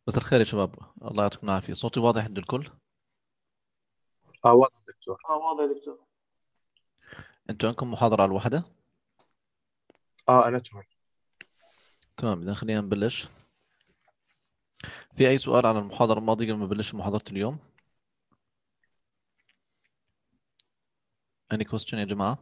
مساء الخير يا شباب، الله يعطيكم العافية. صوتي واضح عند الكل؟ واضح دكتور. واضح يا دكتور. انتوا عندكم محاضرة على الوحدة؟ أنا تمام. تمام، إذا خلينا نبلش. في أي سؤال على المحاضرة الماضية قبل ما نبلش محاضرة اليوم؟ Any question يا جماعة؟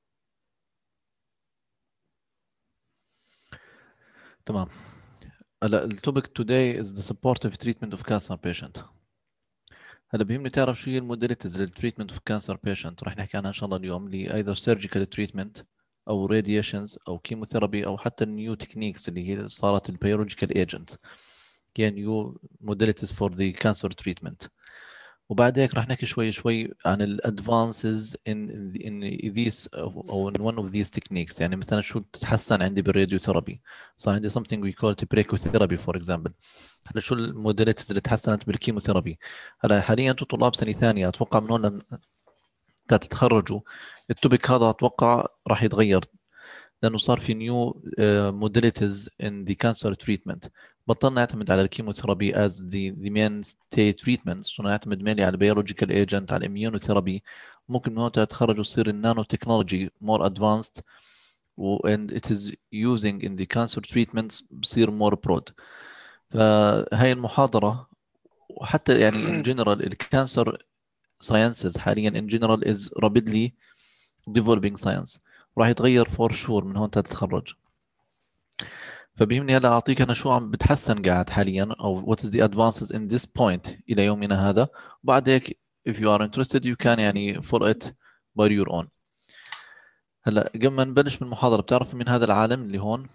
تمام. هلا التوبيك today is the supportive treatment of cancer patient. هلا بيهمني تعرف شو هي الموداليتيز للتريتمنت اوف كانسر بيشنت، راح نحكي عنها ان شاء الله اليوم، لايذر سيرجيكال تريتمنت او راديشنز او كيموثيرابي او حتى النيو تكنيكس اللي هي صارت البيولوجيكال ايجنت، يعني نيو موداليتيز فور ذا كانسر تريتمنت. وبعد هيك راح نحكي شوي عن الادفانسز in these او in one of these techniques. يعني مثلا شو تتحسن عندي بالراديوثيرابي، صار عندي something we call it brachytherapy for example. هلا شو الموداليتيز اللي تحسنت بالكيموثيرابي؟ هلا حاليا انتم طلاب سنه ثانيه، اتوقع من هون تتخرجوا التوبيك هذا اتوقع راح يتغير، لانه صار في نيو موداليتيز ان ذا كانسر تريتمنت. بطلنا نعتمد على الكيموثيرابي از ذا مين ستي تريتمنت، صرنا نعتمد مينلي على البيولوجيكال ايجنت، على الاميونوثيرابي. ممكن من هون تتخرجوا تصير النانو تكنولوجي مور ادفانسد and it is using in the cancer treatment بصير more broad. فهي المحاضرة وحتى يعني in general الكانسر sciences حاليا in general is rapidly developing science، راح يتغير for sure من هون تتخرج. فبيهمني هلا اعطيك انا شو عم بتحسن قاعد حاليا، او what is the advances in this point الى يومنا هذا، وبعد هيك if you are interested you can يعني follow it by your own. هلا قبل ما نبلش بالمحاضرة، بتعرفوا من هذا العالم اللي هون؟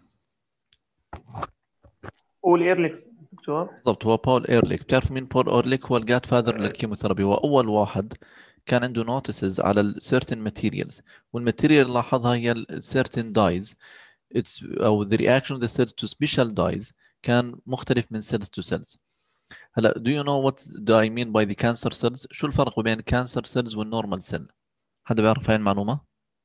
قول ايرليك دكتور. بالضبط، هو بول ايرليك. بتعرفوا مين بول ايرليك؟ هو الجاد فاذر للكيموثيرابي، هو اول واحد كان عنده نوتسز على certain materials، والماتيريال اللي لاحظها هي certain dyes. It's او the reaction of the cells to special dyes كان مختلف من cells to cells. هلا do you know what do I mean by the cancer cells؟ شو الفرق بين cancer cells والنورمال سيل؟ حدا بيعرف هاي المعلومة؟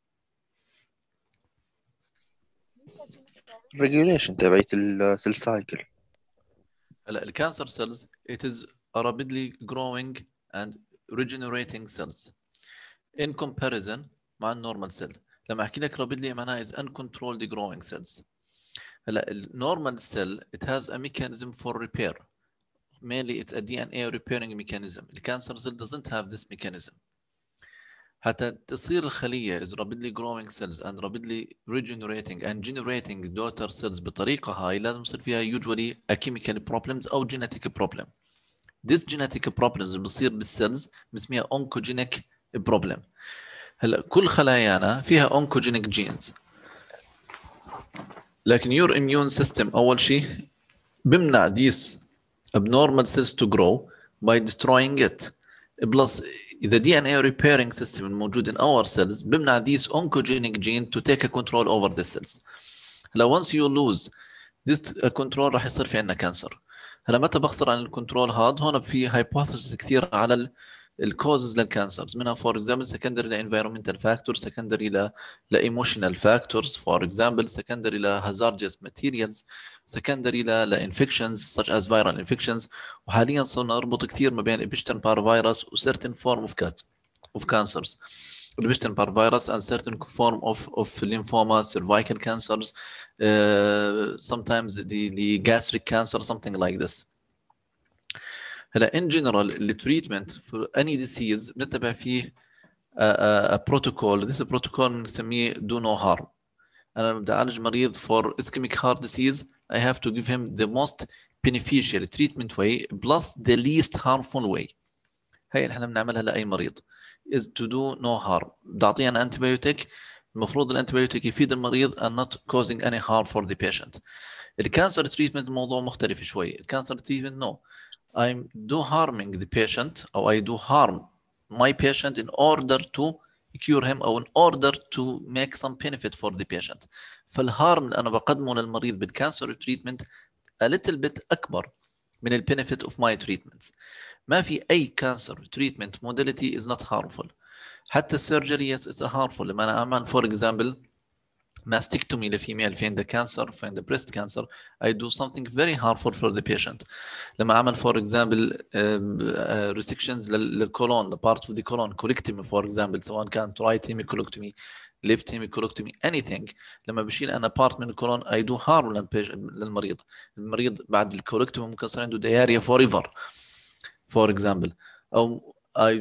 ريجوليشن تبعت السيل سايكل. هلا الكانسر cells it is rapidly growing and regenerating cells in comparison مع النورمال سيل. لما احكي لك rapidly معناها is uncontrolled growing cells. هلا النورمال cell it has a mechanism for repair, mainly it's a DNA repairing mechanism. The cancer cell doesn't have this mechanism. حتى تصير الخلية is rapidly growing cells and rapidly regenerating and generating daughter cells بطريقة هاي لازم يصير فيها usually a chemical problems أو genetic problem. This genetic problems اللي بصير بالسيلز بنسميها oncogenic problem. هلا كل خلايانا فيها oncogenic genes، لكن your immune system أول شيء بمنع these abnormal cells to grow by destroying it. Plus the DNA repairing system الموجود in our cells بمنع these oncogenic gene to take a control over the cells. هلا once you lose this control راح يصير في عندنا كانسر. هلا متى بخسر عن الكنترول هذا؟ هون في hypothesis كثير على الكوزز للكانسرز، منها فور اكزامبل secondary environmental factors، secondary ل emotional factors for example، secondary ل hazardous materials، secondary ل infections such as viral infections. وحاليا صرنا نربط كثير ما بين Epstein Barr virus و certain form of cancers. Epstein Barr virus and certain form of lymphoma, cervical cancers, sometimes the gastric cancer, something like this. هلا in general the treatment for any disease بنتبع فيه a protocol. This protocol بنسميه do no harm. أنا بدي أعالج مريض for ischemic heart disease I have to give him the most beneficial treatment way plus the least harmful way. هي اللي احنا بنعملها لأي مريض is to do no harm. بدي أعطيه أنا antibiotic، المفروض الانتيبيوتيك يفيد المريض and not causing any harm for the patient. الكانسر تريتمنت موضوع مختلف شوي. الكانسر تريتمنت no, I do harming the patient or I do harm my patient in order to cure him or in order to make some benefit for the patient. فالهارم اللي أنا بقدمه للمريض بالكانسر تريتمنت a little bit أكبر من ال benefit of my treatments. ما في أي cancer treatment modality is not harmful. حتى السيرجري yes it's a harmful. لما أنا أعمل for example mastectomy لفيميل في عندها كانسر في عندها breast cancer, I do something very harmful for the patient. لما عمل for example resections للcolon, the part of the colon, colectomy for example, سواء كانت right hemicolectomy, left hemicolectomy, anything. لما بشيل أنا part من الcolon I do harm للمريض. المريض بعد الكولكتومي ممكن يصير عنده diarrhea forever for example, أو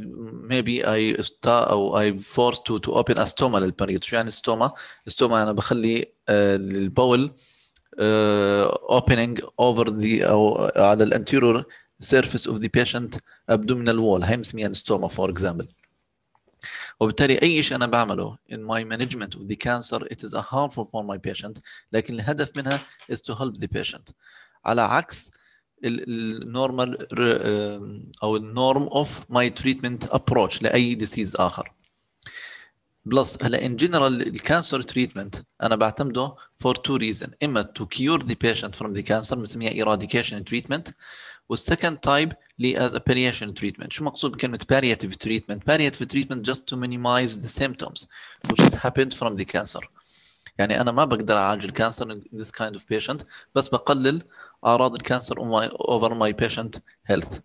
I forced to open a stoma للمريض. شو يعني stoma أنا بخلي البول opening over the أو على الانتيريور surface of the patient abdominal wall, هاي مسميها stoma for example. وبالتالي أي شيء أنا بعمله in my management of the cancer it is a harmful for my patient, لكن الهدف منها is to help the patient, على عكس النورمال أو النورم of my treatment approach لأي disease آخر. بلس هلا in general الكانسر treatment أنا بعتمده for two reasons. إما to cure the patient from the cancer بنسميها eradication treatment, والsecond type لي as a palliation treatment. شو مقصود بكلمة palliative treatment? Palliative treatment just to minimize the symptoms which has happened from the cancer. يعني أنا ما بقدر أعالج الكانسر in this kind of patient, بس بقلل أعراض الكانسر over my patient health.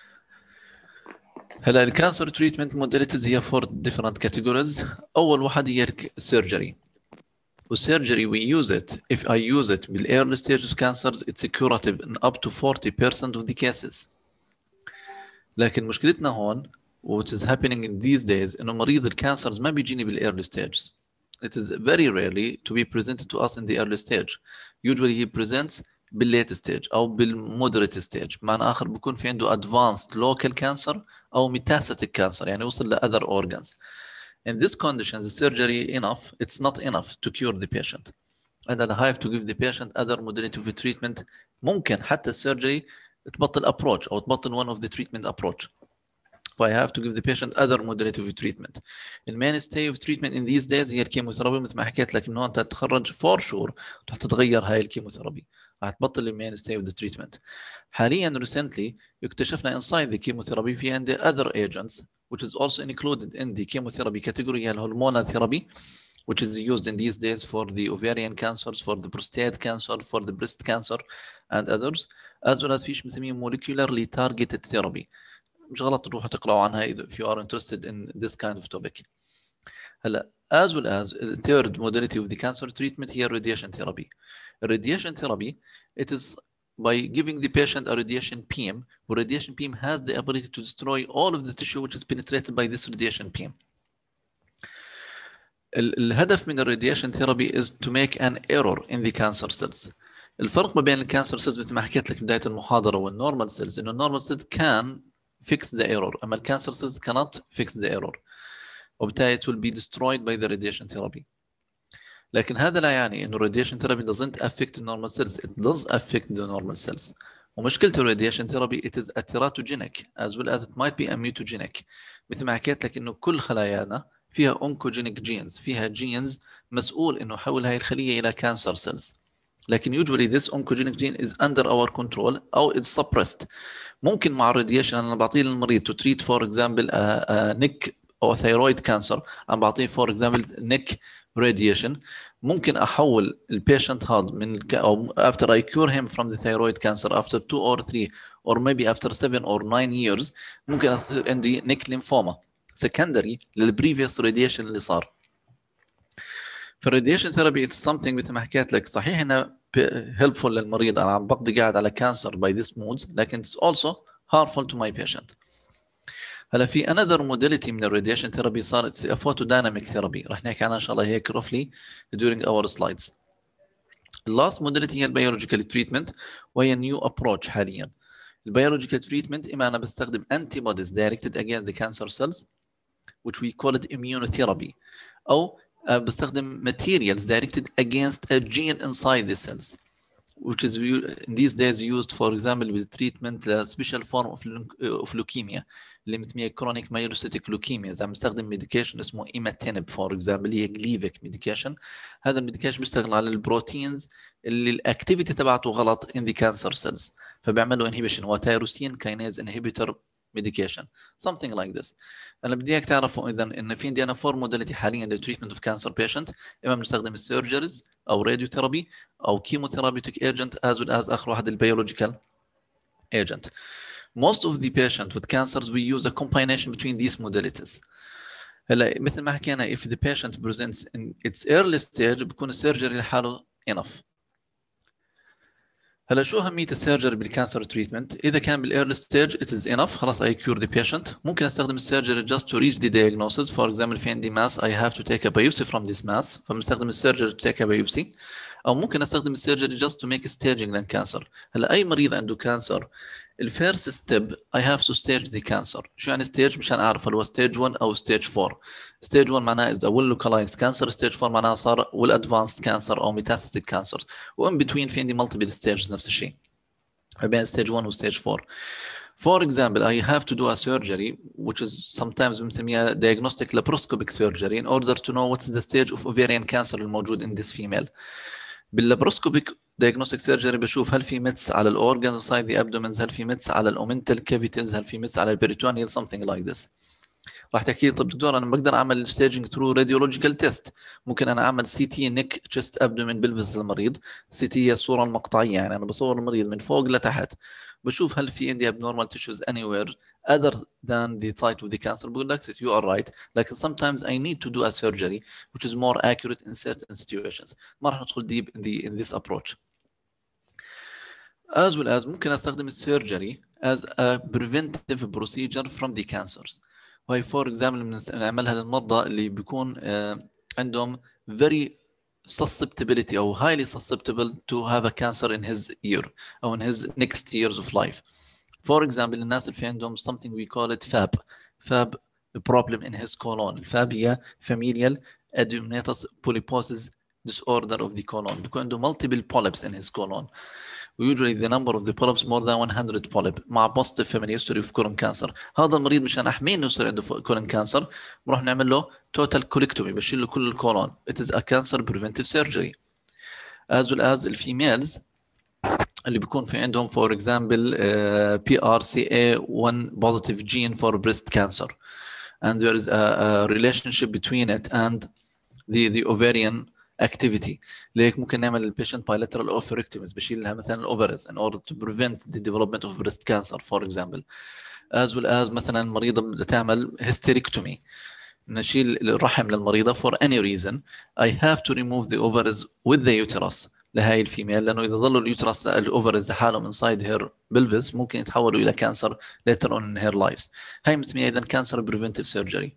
هلا الكانسر treatment modalities هي for different categories. أول واحد هي surgery. والsurgery we use it, if I use it بال early stages cancers it's curative in up to 40% of the cases. لكن مشكلتنا هون which is happening in these days إنه مريض الكانسرز ما بيجيني بال early stages. It is very rarely to be presented to us in the early stage. Usually he presents بالlate stage أو بالmoderate stage. بمعنى آخر بيكون في عنده advanced local cancer أو metastatic cancer, يعني وصل ل other organs. In this condition, the surgery enough, it's not enough to cure the patient. And I have to give the patient other modality of treatment. ممكن حتى surgery تبطل approach أو تبطل one of the treatment approach. So I have to give the patient other modality of treatment. The mainstay of treatment in these days هي الكيموثيرابي. مثل ما حكيت لك إنه أنت تتخرج for sure رح تتغير هاي الكيموثيرابي. رح تبطل mainstay of the treatment. حاليا recently اكتشفنا inside the chemotherapy في عندي other agents which is also included in the chemotherapy category, يعني hormonal therapy, which is used in these days for the ovarian cancers, for the prostate cancer, for the breast cancer and others, as well as فيش مسميه molecularly targeted therapy. مش غلط تروحوا تقرأوا عنها if you are interested in this kind of topic. هلا as well as the third modality of the cancer treatment هي radiation therapy. Radiation therapy, it is by giving the patient a radiation beam. Radiation beam has the ability to destroy all of the tissue which is penetrated by this radiation beam. الهدف من الراديشن ثيرابي is to make an error in the cancer cells. الفرق ما بين الكانسر سيلز مثل ما حكيت لك بداية المحاضرة والنورمال سيلز إنه النورمال سيلز can fix the error, أما الكانسر سيلز cannot fix the error. وبالتالي it will be destroyed by the radiation therapy. لكن هذا لا يعني إنه radiation therapy doesn't affect the normal cells. It does affect the normal cells. ومشكلة radiation therapy it is teratogenic as well as it might be mutagenic. مثل ما حكيت لك إنه كل خلايانا فيها oncogenic genes, فيها genes مسؤول إنه يحول هاي الخلية إلى cancer cells. لكن usually this oncogenic gene is under our control أو it's suppressed. ممكن مع radiation أنا بعطيه للمريض to treat for example neck أو thyroid cancer. أنا بعطيه for example neck radiation. ممكن أحول البيشنت هذا من أو after I cure him from the thyroid cancer after 2 or 3 or maybe after 7 or 9 years ممكن أصير عندي neck lymphoma secondary للprevious radiation اللي صار. فالradiation therapy is something مثل ما حكيت لك صحيح إنه helpful للمريض. أنا عم بقضي قاعد على cancer by this modes لكن it's also harmful to my patient. هلا في another modality من الراديشن ثيرابي صارت photodynamic therapy. رح نحكي عنها إن شاء الله هيك roughly during our slides. last modality هي biological treatment وهي new approach حاليا. biological treatment إما أنا بستخدم antibodies directed against the cancer cells which we call it immunotherapy أو بستخدم materials directed against a gene inside the cells which is in these days used for example with treatment special form of leukemia اللي مسميها chronic myelocytic leukemia. زي بستخدم medication اسمه imatinib for example هي gleevec medication. هذا الميديكيشن بيشتغل على البروتينز اللي الاكتيفيتي تبعته غلط in the cancer cells فبيعملوا inhibition. هو تيروسين كاينيز inhibitor medication, something like this. أنا بدي إياك تعرفوا إذا إن في عندنا 4 modality حاليا للتريتمنت of cancer patient. إما بنستخدم السيرجريز أو راديوثيرابي أو chemotherapeutic agent as well as آخر واحد البيولوجيكال agent. Most of the patients with cancers we use a combination between these modalities. هلا مثل ما حكينا if the patient presents in its early stage بكون السيرجري لحاله enough. هلا شو أهمية السيرجري بالكانسر تريتمنت؟ إذا كان بالearly stage it is enough خلاص I cure the patient. ممكن أستخدم السيرجري just to reach the diagnosis. For example في عندي mass I have to take a biopsy from this mass فبنستخدم السيرجري to take a biopsy. أو ممكن أستخدم السيرجري just to make staging للكانسر. هلا أي مريض عنده كانسر الفيرست ستيب I have to stage the cancer. شو يعني stage؟ مشان أعرف هل هو stage 1 أو stage 4. stage 1 معناه is a well localized cancer. stage 4 معناه صار well advanced cancer أو metastatic cancers. وإن between في عندي multiple stages نفس الشيء. بين stage 1 و stage 4. For example, I have to do a surgery which is sometimes بنسميها diagnostic laparoscopic surgery in order to know what's the stage of ovarian cancer الموجود in this female. باللابروسكوبيك diagnostic surgery بشوف هل في ميتس على الاورجنز inside the abdomen، هل في ميتس على الاومنتال كافيتيز، هل في ميتس على البريتونيال something like this. راح تحكي لي طب دكتور انا بقدر اعمل staging through radiological test. ممكن انا اعمل سي تي نيك تشست ابدومين بلبس المريض. سي تي هي الصوره المقطعيه، يعني انا بصور المريض من فوق لتحت بشوف هل في عندي abnormal tissues anywhere other than the site of the cancer. بقول لك you are right لكن sometimes I need to do a surgery which is more accurate in certain situations. ما راح ندخل deep in this approach. as well as ممكن استخدم السيرجري as a preventive procedure from the cancers. وهي فور اكزامبل بنعملها للمرضى اللي بيكون عندهم very susceptibility او highly susceptible to have a cancer in his ear او in his next years of life. For example الناس اللي في عندهم something we call it FAP problem in his colon. FAP هي familial adenomatous polyposis disorder of the colon. بيكون عنده multiple polyps in his colon. Usually the number of the polyps more than 100 polyp مع positive family history of colon cancer. هذا المريض مشان احميه انه يصير عنده colon cancer بنروح نعمل له total colectomy بشيل له كل الكولون. It is a cancer preventive surgery. As well as الفيميلز اللي بيكون في عندهم for example PRCA1 positive gene for breast cancer and there is a relationship between it and the ovarian activity. ليك ممكن نعمل البيشنت bilateral oophorectomies بشيل لها مثلا الاوفرز in order to prevent the development of breast cancer for example. as well as مثلا مريضة بدها تعمل hysterectomy نشيل الرحم للمريضة for any reason I have to remove the ovaries with the uterus لهاي الفيميل لأنه إذا ظلوا اليوترس الأوفرز حالهم inside her pelvis ممكن يتحولوا إلى cancer later on in her lives. هاي مسميها إذا cancer preventive surgery.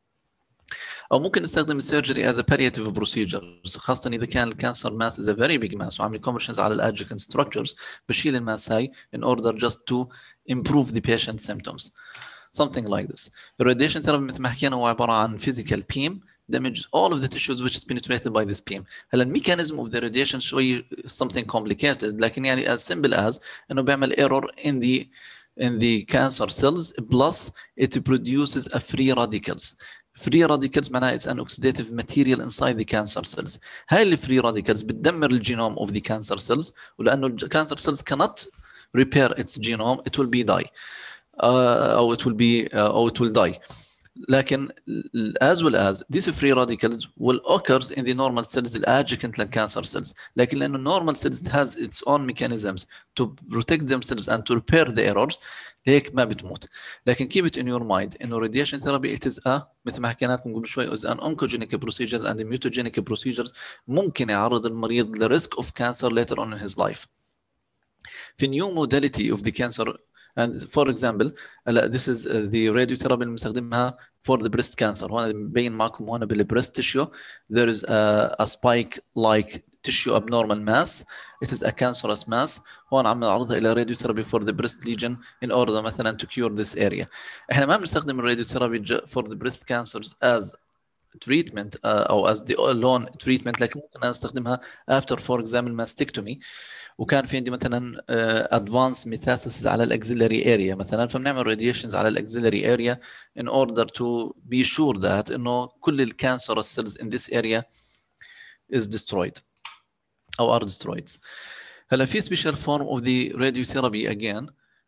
أو ممكن نستخدم السيرجري as a palliative procedure خاصة إذا كان الكانسر mass is a very big mass وعامل compressions على الادجكنت structures بشيل الماس هاي in order just to improve the patient symptoms. Something like this. Radiation therapy مثل ما حكينا هو عبارة عن physical beam damages all of the tissues which is penetrated by this beam. هلا الميكانيزم of the radiation شوي something complicated لكن يعني as simple as إنه بيعمل error in the cancer cells plus it produces a free radicals. free radicals معناها it's an oxidative material inside the cancer cells. هاي اللي free radicals بتدمر الجينوم of the cancer cells ولأنه cancer cells cannot repair its genome it will be die أو it will die. لكن as well as these free radicals will occurs in the normal cells adjacent to cancer cells لكن لأنه normal cells has its own mechanisms to protect themselves and to repair the errors هيك ما بتموت. لكن keep it in your mind إنه radiation therapy it is مثل ما حكينا لكم قبل شوي is an oncogenic procedures and mutagenic procedures ممكن يعرض المريض ل risk of cancer later on in his life. في new modality of the cancer and for example this is the radiotherapy اللي بنستخدمها for the breast cancer. هون ببين معكم هون بالbreast tissue there is a spike like tissue abnormal mass it is a cancerous mass. هون عم نعرضها الى radiotherapy for the breast lesion in order مثلا to cure this area. احنا ما بنستخدم radiotherapy for the breast cancers as treatment او as the alone treatment لكن ممكن نستخدمها after for example mastectomy وكان في عندي مثلا advanced metastasis على الاكسيلري area مثلا فبنعمل radiations على الاكسيلري area in order to be sure that انه كل الcancerous cells in this area is destroyed او are destroyed. هلا في special form of the radiotherapy again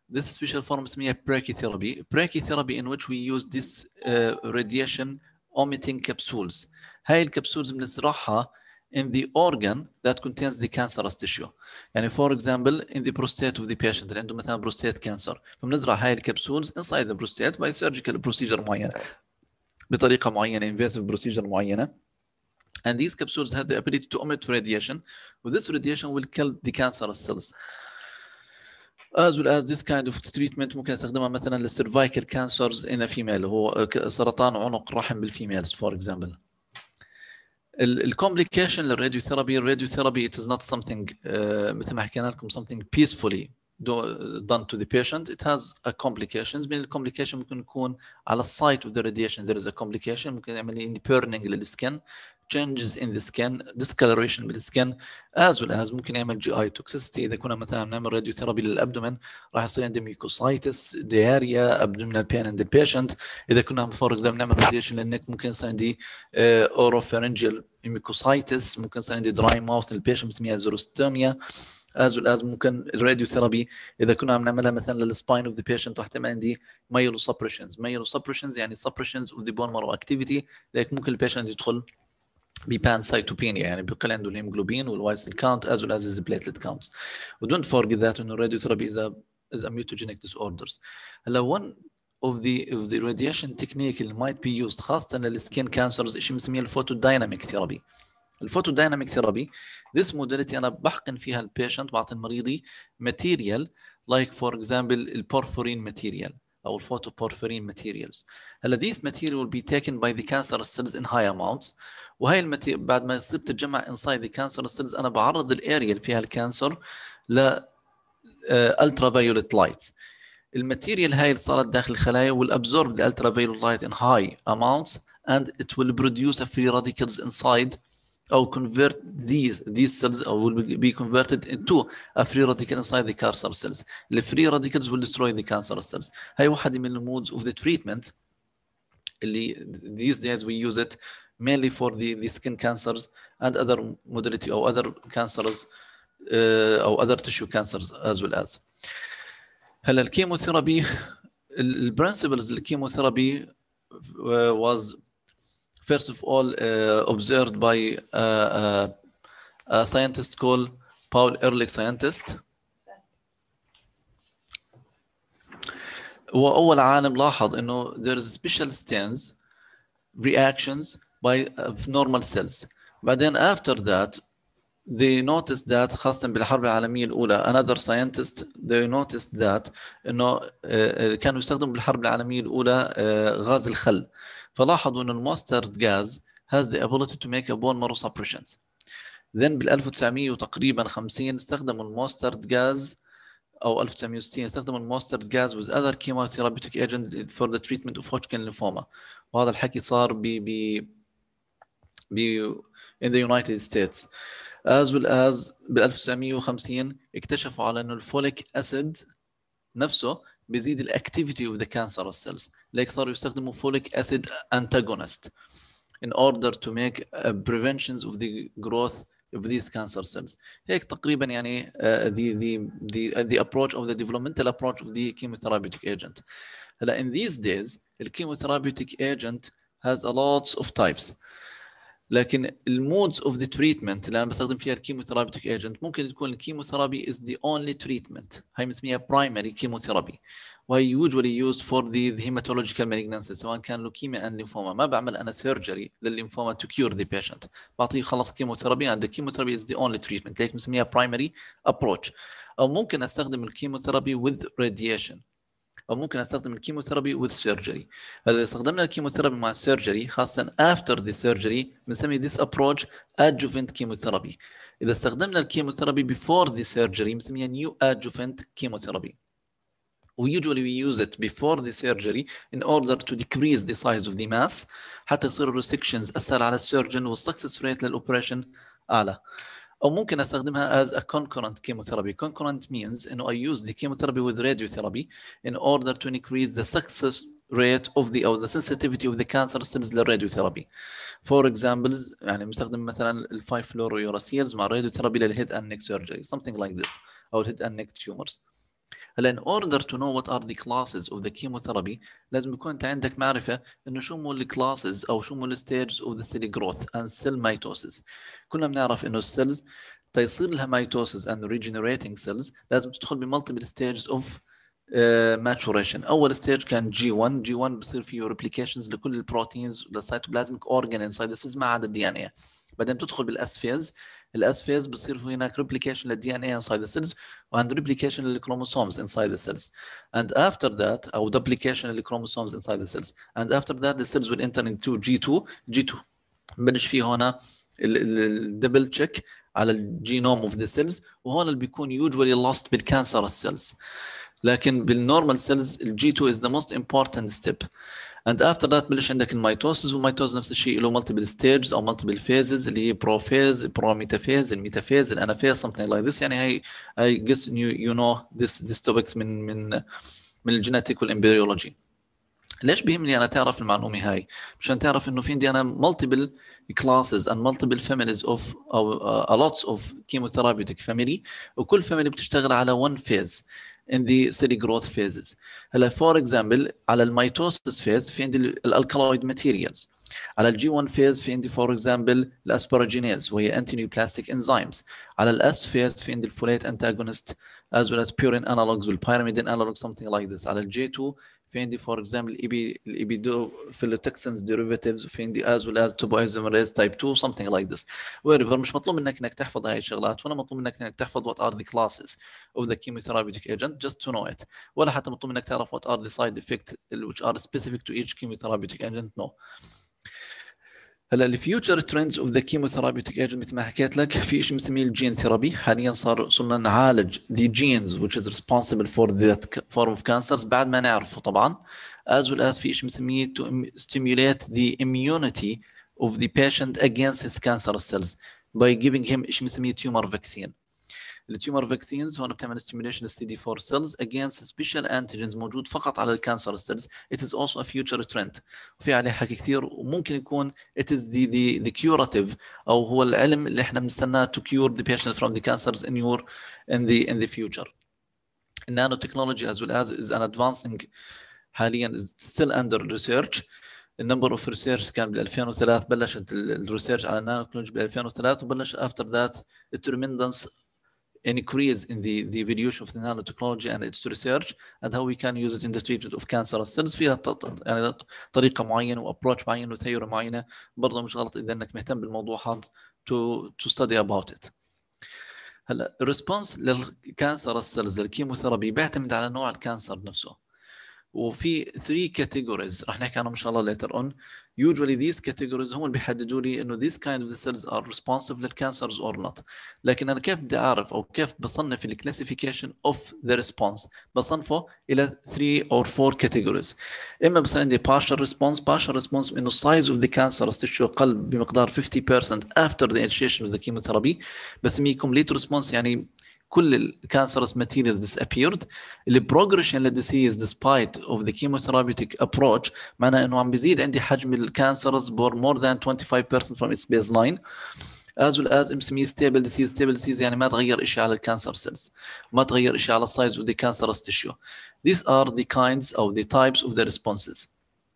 this special form اسمها brachytherapy. Brachytherapy in which we use this radiation emitting capsules. هاي الكبسولز بنزرعها in the organ that contains the cancerous tissue. يعني for example in the prostate of the patient اللي عنده مثلا prostate cancer، فبنزرع هاي الكبسولز inside the prostate by surgical procedure معينة، بطريقة معينة invasive procedure معينة. And these capsules have the ability to emit radiation. With this radiation will kill the cancerous cells. As well as this kind of treatment ممكن استخدمها مثلا للcervical cancers in a female، هو سرطان عنق الرحم بالفيميلز for example. الcomplication للراديوثيرابي، الراديوثيرابي it is not something مثل ما حكينا لكم something peacefully done to the patient. It has a complications. من الcomplication ممكن يكون على site of the radiation there is a complication، ممكن يعمل burning للسكن، changes in the skin، discoloration بالسكن، as well as ممكن يعمل GI toxicity. إذا كنا مثلا نعمل راديوثيرابي للأبدومن راح يصير عندي mucositis، diarrhea، abdominal pain in the patient. إذا كنا for example نعمل radiation للنك ممكن يصير عندي oropharyngeal mucositis، ممكن يصير عندي dry mouth للبيشنت بسميها xerostomia. as well as ممكن الراديوثيرابي إذا كنا عم نعملها مثلا للspine of the patient راح تعمل عندي myelosuppressions يعني suppressions of the bone marrow activity، لذلك ممكن البيشنت يدخل بpancytopenia يعني بيقل عنده الهيموجلوبين والوايت سيل كاونت as well as his platelet counts. We don't forget that إنه radiotherapy is a mutagenic disorders. هلا one of the radiation technique اللي might be used خاصة للسكين كانسرز شيء بنسميه الفوتودايناميك ثيرابي. الفوتودايناميك ثيرابي this modality أنا بحقن فيها البيشنت، بعطي المريضي material like for example البورفورين material أو الفوتوبورفورين materials. هلا these material will be taken by the cancerous cells in high amounts، وهي الماتيريال بعد ما يصير تتجمع inside the cancerous cells أنا بعرض الاريا اللي فيها الكانسر ل ultraviolet lights. الماتيريال هاي اللي صارت داخل الخلايا will absorb the ultraviolet light in high amounts and it will produce a free radicals inside or convert these cells or will be converted into a free radical inside the cancer cells. The free radicals will destroy the cancer cells. هاي واحدة من modes of the treatment اللي these days we use it mainly for the skin cancers and other modality or other cancers or other tissue cancers as well as. هلا الكيموثيرابي البرنسبلز الكيموثيرابي was first of all observed by a scientist called Paul Ehrlich scientist. وأول عالم لاحظ إنه there is special stains reactions by normal cells. بعدين after that they noticed that خاصة بالحرب العالمية الأولى another scientist they noticed that إنه كانوا يستخدموا بالحرب العالمية الأولى غاز الخل، فلاحظوا إنه الماسترد غاز has the ability to make a bone marrow suppressions. then بال1900 وتقريبا 50 استخدموا الماسترد غاز أو 1960 استخدموا الماسترد غاز with other chemotherapeutic agent for the treatment of Hodgkin lymphoma. وهذا الحكي صار in the United States. as well as بال1950 اكتشفوا على انه الفوليك اسيد نفسه بيزيد الاكتيفيتي of the cancerous cells، لذلك صاروا يستخدموا فوليك اسيد antagonist in order to make preventions of the growth of these cancer cells. هيك تقريبا يعني the approach of the developmental approach of the chemotherapeutic agent. هلا in these days the chemotherapeutic agent has a lots of types، لكن المودز اوف ذا تريتمنت اللي انا بستخدم فيها الكيموثيرابيوتيك ايجنت ممكن تكون الكيموثيرابي از ذا اونلي تريتمنت، هاي بنسميها برايمري كيموثيرابي، وهي يوجوالي يوزد فور ذا هيماتولوجيكال مالجنسي سواء كان لوكيميا اند ليمفوما. ما بعمل انا سيرجري للليمفوما تو كيور ذا بيشنت، بعطيه خلص كيموثيرابي اند ذا كيموثيرابي از ذا اونلي تريتمنت، ليك بنسميها برايمري ابروتش. او ممكن استخدم الكيموثيرابي وذ راديشن، أو ممكن أستخدم الكيموثيرابي with surgery. إذا استخدمنا الكيموثيرابي مع surgery خاصة after the surgery بنسمي this approach adjuvant chemotherapy. إذا استخدمنا الكيموثيرابي before the surgery بنسميها new adjuvant chemotherapy. Usually we use it before the surgery in order to decrease the size of the mass حتى يصير resections أثر على السيرجن والsuccess rate للأوبريشن أعلى. أو ممكن أستخدمها as a concurrent chemotherapy. Concurrent means إنه I use the chemotherapy with radiotherapy in order to increase the success rate of the or the sensitivity of the cancer cells للradiotherapy. For examples يعني بنستخدم مثلا ال 5-fluorouracils مع radiotherapy للhead and neck surgery something like this أو head and neck tumors. هلا in order to know what are the classes of the chemotherapy لازم يكون انت عندك معرفة انه شو مو الكلاسز او شو مو الستيجز of the cell growth and cell mitosis. كلنا بنعرف انه السيلز تيصير لها mitosis and regenerating cells لازم تدخل ب multiple stages of maturation. اول ستيج كان G1 بصير فيه replications لكل البروتينز للسيتوبلازميك organ inside the cells ما عدا الدي ان اي. بعدين تدخل بالاس فيز. الاس فيز بصير في هناك replication للدي ان اي inside the cells and replication للchromosomes inside the cells, and after that او duplication للchromosomes inside the cells, and after that the cells will enter into G2 بنش فيه هنا الدبل تشيك على الجينوم اوف ذا سيلز، وهون اللي بيكون يوجوالي lost بالكانسر السيلز. لكن بالنورمال سيلز الجي 2 is the most important step. and after that بلش عندك الميتوسيس، والميتوسيس نفس الشيء له multiple stages او multiple phases اللي هي بروفيز، بروميتافيز، الميتافيز، الانافيز، something like this. يعني هي I guess you know this topics من الجينيتيك والامبريولوجي. ليش بيهمني انا تعرف المعلومه هاي؟ مشان تعرف انه في عندي انا multiple classes and multiple families of lots of chemotherapeutic family، وكل family بتشتغل على one phase in the cell growth phases. هلا for example على الميتوسيس phase في عندي الالكالويد ماتيريالز، على الجي 1 phase في عندي for example الاسباراجينيز وهي antinucleotic enzymes، على الاس phase في عندي الفوليت antagonist as well as purine analogs والpyrimidine analogs something like this. على الجي 2 في عندي for example الابيدوفيلوتكسنز derivatives، وفي عندي as well as topoisomerase type 2 something like this. wherever مش مطلوب منك انك تحفظ هاي الشغلات، ولا مطلوب منك انك تحفظ what are the classes of the chemotherapeutic agent just to know it، ولا حتى مطلوب منك تعرف what are the side effects which are specific to each chemotherapeutic agent. no. هلا الفيوتشر ترندز اوف ذا كيموثيرابيوتيك ايجنت مثل ما حكيت لك في شيء بنسميه الجين ثيرابي. حاليا صرنا نعالج the genes which is responsible for that form of cancers بعد ما نعرفه طبعا، as well as في شيء بنسميه to stimulate the immunity of the patient against his cancer cells by giving him شيء بنسميه tumor vaccine. التيومر فاكسينز هون بتعمل stimulation of CD4 cells against special antigens موجود فقط على الكانسر cells. It is also a future trend وفي عليه حكي كثير، وممكن يكون it is the curative أو هو العلم اللي احنا بنستناه to cure the patient from the cancers in the future. Nanotechnology as well as is an advancing حاليا is still under research. النمبر اوف ريسيرش كان بال 2003 بلشت الريسيرش على النانوتكنولوجي بال 2003، وبلش after that the tremendous increase in the evolution of the nanotechnology and its research and how we can use it in the treatment of cancer cells. فيها يعني طريقة معينة وابروتش معين وثيوري معينة، برضه مش غلط إذا إنك مهتم بالموضوع هذا to study about it. هلا الريسبونس للكانسر السيلز للكيموثيرابي بيعتمد على نوع الكانسر نفسه، وفي 3 categories رح نحكي عنهم إن شاء الله later on. Usually these categories هم اللي بيحددوا لي إنه these kind of the cells are responsive للcancers or not. لكن أنا كيف بدي أعرف أو كيف بصنف ال classification of the response؟ بصنفه إلى 3 or 4 categories. إما بصير عندي partial response إنه size of the cancerous tissue قل بمقدار 50% after the initiation of the chemotherapy، بسميه complete response يعني كل الcancerous material disappeared. اللي progression للdisease despite of the chemotherapeutic approach معناه انه عم بيزيد عندي حجم الكانسرز more than 25% from its baseline، as well as بنسميه stable disease يعني ما تغير شيء على الكانسر cells، ما تغير شيء على size of the cancerous tissue. These are the kinds of the types of the responses.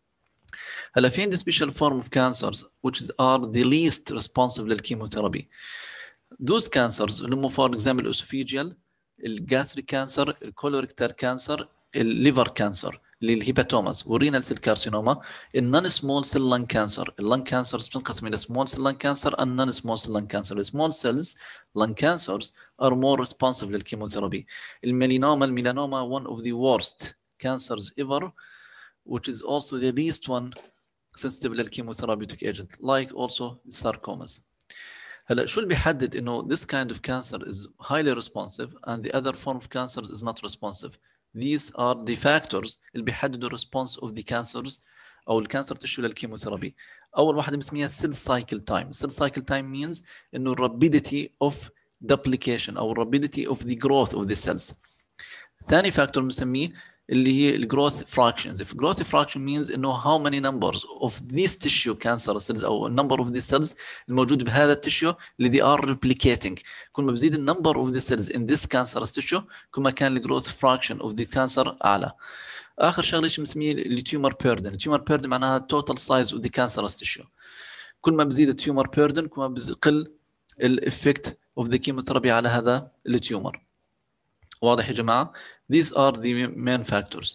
هلا في عندي special form of cancers which are the least responsive للكيموثيرابي. Those cancers اللي هم for example الأسوفيجيال، الجاستريك كانسر، الكولوريكتال كانسر، الليفر كانسر اللي الهيباتوماز، والرينال سيل كارسينوما، النون سمول سيل لانج كانسر. اللانج كانسرز بتنقسم الى سمول سيل لانج كانسر and non small cell lung cancer. السمول سيلز lung cancers are more responsive للكيموثيرابي. الميلانوما one of the worst cancers ever which is also the least one sensitive للكيموثيرابيوتيك agent like also sarcomas. هلا شو اللي بيحدد انه this kind of cancer is highly responsive and the other form of cancer is not responsive? These are the factors اللي بيحددوا response of the cancers او الكانسر تشو للكيموثيرابي. اول واحده بنسميها cell cycle time. cell cycle time means انه rapidity of duplication او rapidity of the growth of the cells. ثاني فاكتور بنسميه اللي هي الجروث fractions. If growth fraction means انه how many numbers of these tissue cancer cells او number of these cells الموجود بهذا التشيو اللي they are replicating. كل ما بزيد النمبر of the cells in this cancerous tissue كل ما كان الجروث fraction of the cancer اعلى. اخر شغله شو بنسميه التيومر بيردن. التيومر بيردن معناها total size of the cancerous tissue. كل ما بزيد التيومر بيردن كل ما بقل الافكت of the chemotherapy على هذا التيومر. واضح يا جماعه؟ These are the main factors.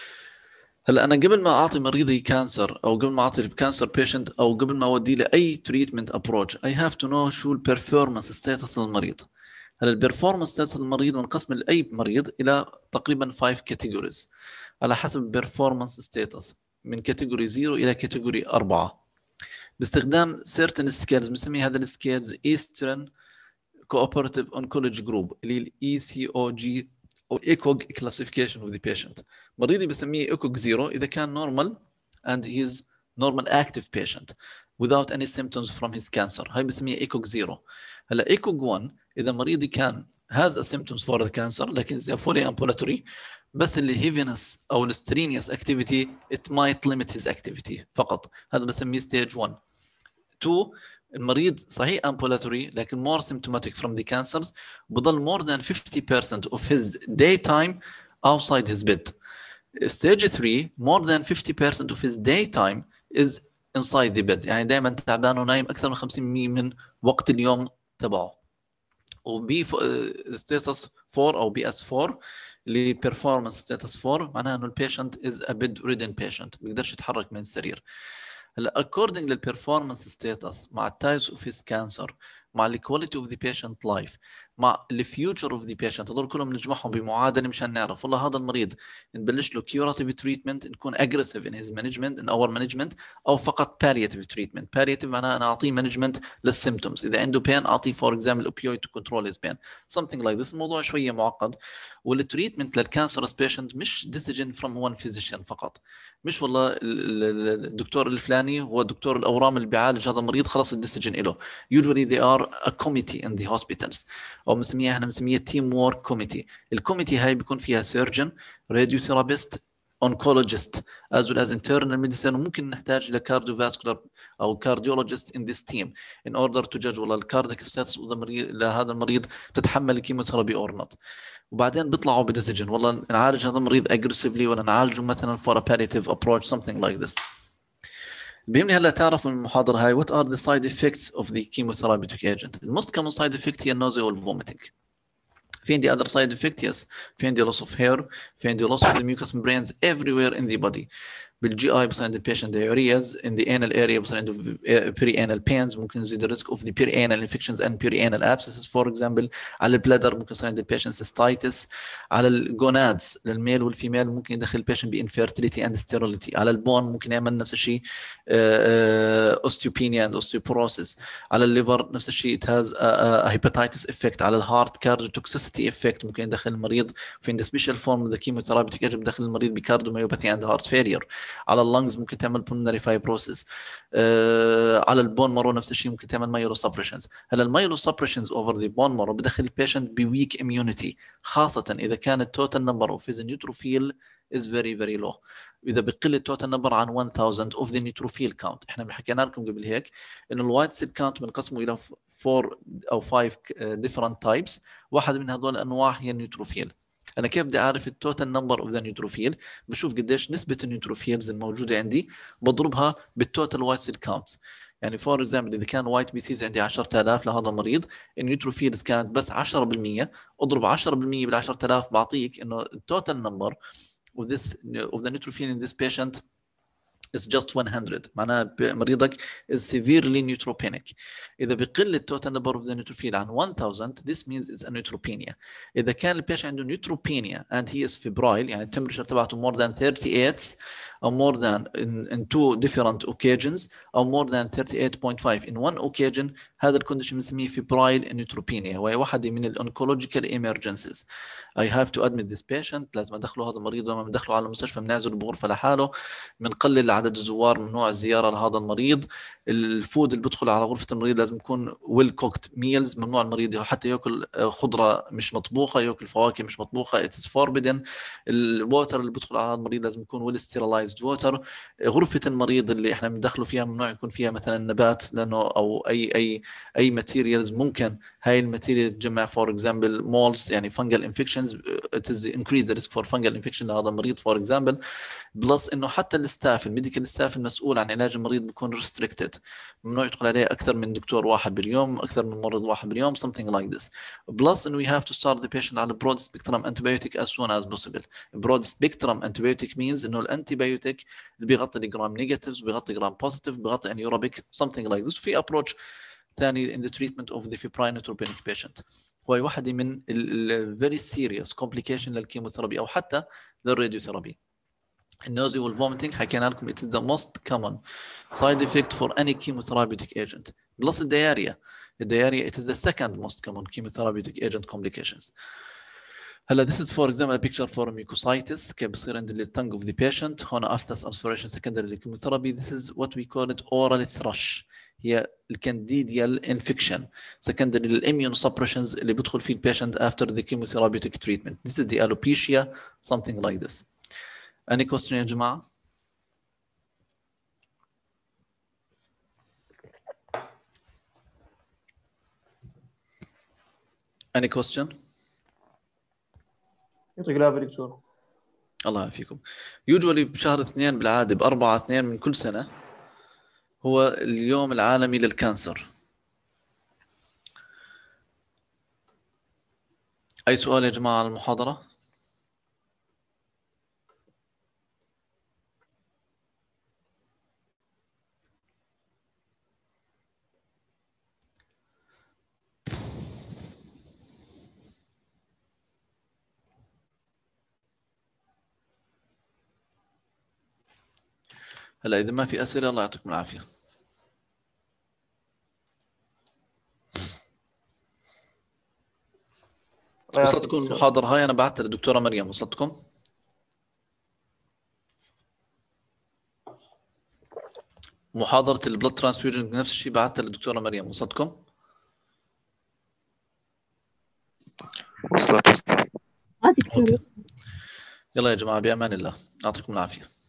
هلا انا قبل ما اعطي مريضي كانسر او قبل ما اعطي الكانسر بيشنت او قبل ما اودي له اي تريتمنت ابروتش I have to know شو البرفورمانس ستاتس للمريض. هلا البرفورمانس ستاتس للمريض منقسم لاي مريض الى تقريبا 5 كاتيجوريز على حسب البرفورمانس ستاتس من كاتيجوري 0 الى كاتيجوري 4 باستخدام certain scales. بنسمي هذا السكيلز Eastern Cooperative Oncology Group اللي هي ECOG أو ECOG classification of the patient. مريضي بسميه ECOG 0 إذا كان normal and he is normal active patient without any symptoms from his cancer. هاي بسميه ECOG 0. هلا ECOG 1 إذا مريضي كان has a symptoms for the cancer لكن they are fully ambulatory بس اللي heaviness أو ال strenuous activity it might limit his activity فقط. هذا بسميه stage 1. 2 المريض صحيح ambulatory لكن more symptomatic from the cancers بضل more than 50% of his daytime outside his bed. Stage 3 more than 50% of his daytime is inside the bed. يعني دائما تعبان ونايم أكثر من 50% من وقت اليوم تبعه. وبي status 4 أو BS4 اللي performance status 4 معناها إنه البيشنت is a bedridden patient بيقدرش يتحرك من السرير. هلا according للperformance status مع التايز اوف his cancer مع الكواليتي اوف ذا بيشنت لايف مع الفيوتشر اوف ذا بيشنت هذول كلهم نجمعهم بمعادله مشان نعرف والله هذا المريض نبلش له كيوراتيف تريتمنت نكون اجريسيف ان هيز مانجمنت ان اور مانجمنت او فقط بالياتيف تريتمنت. بالياتيف معناها انا اعطيه مانجمنت للسيمبتومز. اذا عنده بين اعطيه فور اكزامبل اوبيويد تو كنترول هيز بين something like this. الموضوع شويه معقد. والتريتمنت للكانسرس بيشنت مش ديسيجن فروم وان فيزيشن فقط. مش والله الدكتور الفلاني هو دكتور الاورام اللي بيعالج هذا المريض خلاص الديسيجن له. usually they are a committee in the hospitals او بنسميها احنا بنسميها team work committee. الكوميتي هاي بيكون فيها surgeon, radiotherapist, oncologist as well as internal medicine وممكن نحتاج الى cardiovascular او cardiologist in this team in order to judge والله الكاردياك ستاتس لهذا المريض تتحمل الكيموثيرابي اور نوت. وبعدين بيطلعوا بديسيجن والله نعالج هذا المريض aggressively ولا نعالجه مثلا for a palliative approach something like this. بيهمني هلا تعرفوا من المحاضرة هاي what are the side effects of the chemotherapeutic agent. The most common side effect هي nausea وال vomiting. في عندي other side effect yes. في عندي loss of hair. في عندي loss of the mucous membranes everywhere in the body. بالجي اي بصير عند البيشنت diarrheas in the anal area بصير عنده perianal pains ممكن يزيد الريسك of the perianal infections and perianal abscesses for example. على البلادر ممكن يصير عند البيشنت cystitis. على الجونادز للميل والفيميل ممكن يدخل البيشنت بinfertility and sterility. على البون ممكن يعمل نفس الشيء osteopenia and osteoporosis. على الليفر نفس الشيء it has a hepatitis effect. على الهارت cardiotoxicity effect ممكن يدخل المريض في special form of the chemotherapeutic agent يدخل المريض بكارديوميوباثي and heart failure. على اللنجز ممكن تعمل pulmonary fibrosis. على البون مارو نفس الشيء ممكن تعمل مايلو سبريشنز. هلا المايلو سبريشنز اوفر ذا بون مارو بدخل البيشنت بويك اميونيتي خاصه اذا كان التوتال نمبر اوف ذا نيوتروفيل is very very low. اذا بقل التوتال نمبر عن 1000 of the neutrophil count. احنا حكينا لكم قبل هيك انه الوايت سيل كاونت بنقسمه الى 4 او 5 different types. واحد من هذول الانواع هي النيوتروفيل. انا كيف بدي اعرف التوتال نمبر اوف ذا نيوتروفيل؟ بشوف قديش نسبه النيوتروفيلز الموجوده عندي بضربها بالتوتال وايت سيل كاونتس. يعني فور اكزامبل اذا كان وايت بي سيز عندي 10000 لهذا المريض النيوتروفيلز كانت بس 10%. اضرب 10% بال 10000 بعطيك انه التوتال نمبر of the neutrophil in this patient is just 100. معناها مريضك is severely neutropenic. إذا بقل التوتال number of the neutrophil عن 1000 this means it's a neutropenia. إذا كان البيشنت عنده neutropenia and he is febrile يعني temperature تبعته more than 38 أو more than in two different occasions أو more than 38.5 in one occasion هذا الكونديشن بنسميه febrile neutropenia وهي واحدة من الانكولوجيكال emergencies. I have to admit this patient. لازم أدخله هذا المريض لما ندخله على المستشفى بنعزله بغرفة لحاله بنقلل عدد الزوار، ممنوع الزياره لهذا المريض. الفود اللي بدخل على غرفه المريض لازم يكون ويل كوكت ميلز، ممنوع المريض حتى ياكل خضره مش مطبوخه، ياكل فواكه مش مطبوخه، اتس فوربيدن. الووتر اللي بدخل على هذا المريض لازم يكون ويل ستيرلايزد ووتر. غرفه المريض اللي احنا بندخله فيها ممنوع يكون فيها مثلا نبات، لانه او اي ماتيريالز ممكن هاي الماتيريال تجمع فور اكزامبل مولز، يعني فانجل انفكشنز، ات از انكريز ذا ريسك فور فانجل انفكشن لهذا المريض فور اكزامبل. بلس انه حتى الستاف الميديكال ستاف المسؤول عن علاج المريض بيكون ريستريكتد، ممنوع يدخل عليه اكثر من دكتور واحد باليوم، اكثر من ممرض واحد باليوم، something like this. بلس انه we have to start the patient على broad spectrum antibiotic as soon as possible. broad spectrum antibiotic means انه الانتيبيوتيك اللي بيغطي الجرام نيجاتيفز، بيغطي جرام بوزيتيف، بيغطي انيوروبيك، something like this. في approach ثاني in the treatment of the febrile neutropenic patient، وهي واحدة من ال very serious complication للكيموثيرابي أو حتى للراديوثيرابي. النوزي والفوميتنج حكينا لكم it is the most common side effect for any chemotherapeutic agent. plus الدياريا it is the second most common chemotherapeutic agent complications. هلا this is for example a picture for mucositis كيف بصير عند the tongue of the patient. هنا aphthous ulceration secondary chemotherapy. This is what we call it oral thrush، هي الكانديديال infection secondary للimmune suppressions اللي بيدخل فيه البيشنت after the chemotherapeutic treatment. This is the alopecia, something like this. Any question يا جماعة؟ Any question؟ يعطيك العافية دكتور. الله يعافيكم. usually بشهر 2 بالعادة ب4/2 من كل سنة هو اليوم العالمي للكانسر. أي سؤال يا جماعة على المحاضرة؟ هلا إذا ما في أسئلة الله يعطيكم العافية. وصلتكم المحاضرة هاي؟ أنا بعثتها للدكتورة مريم، وصلتكم؟ محاضرة البلد ترانسفيوجن نفس الشيء بعثتها للدكتورة مريم، وصلتكم؟ وصلت. دكتور. يلا يا جماعة بأمان الله، يعطيكم العافية.